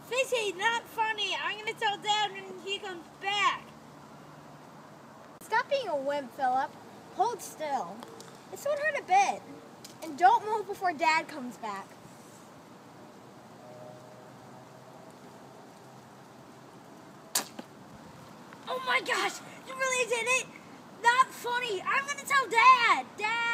Felicity, not funny. I'm gonna tell Dad when he comes back. Stop being a wimp, Philip. Hold still. This won't hurt a bit. And don't move before Dad comes back. Oh my gosh, you really did it? Not funny. I'm gonna tell Dad. Dad.